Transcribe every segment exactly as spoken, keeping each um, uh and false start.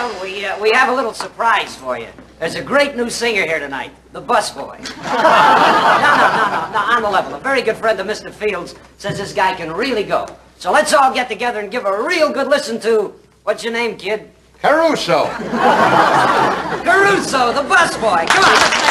Well, we, uh, we have a little surprise for you. There's a great new singer here tonight, the busboy. no, no, no, no, no, on the level. A very good friend of Mister Fields says this guy can really go. So let's all get together and give a real good listen to, what's your name, kid? Caruso. Caruso, the busboy. Come on.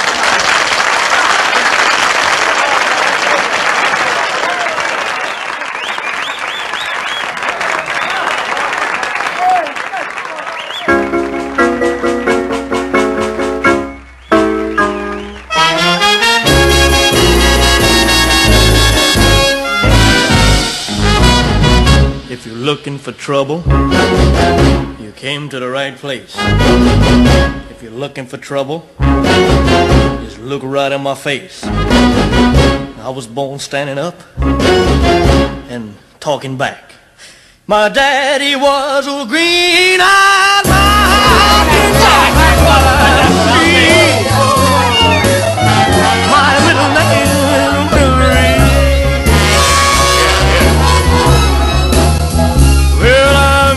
If you're looking for trouble, you came to the right place. If you're looking for trouble, just look right in my face. I was born standing up and talking back. My daddy was a green-eyed mountain black. My middle name is Billy. Well, I'm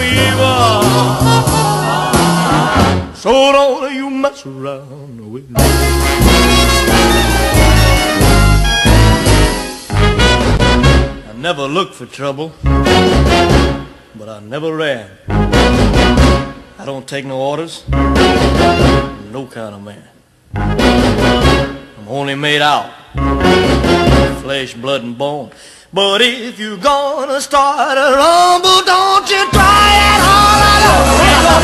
evil, so don't you mess around with me. I never looked for trouble, but I never ran. I don't take no orders, no kind of man. I'm only made out of flesh, blood, and bone. But if you're gonna start a rumble, don't you try it all alone.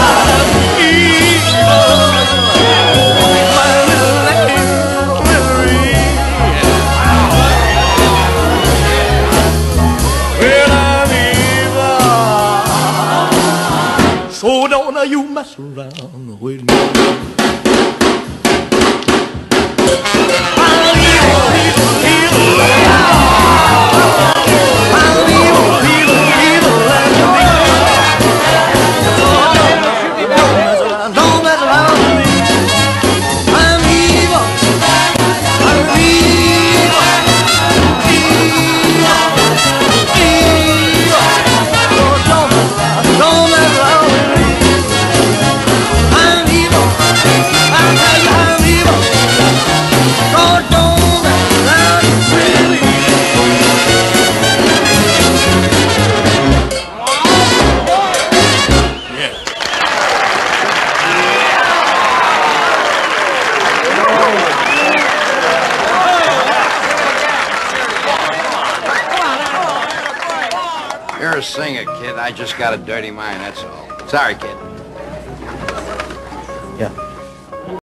My little lady, well, I'm evil, so don't you mess around with me. You're a singer, kid. I just got a dirty mind, that's all. Sorry, kid.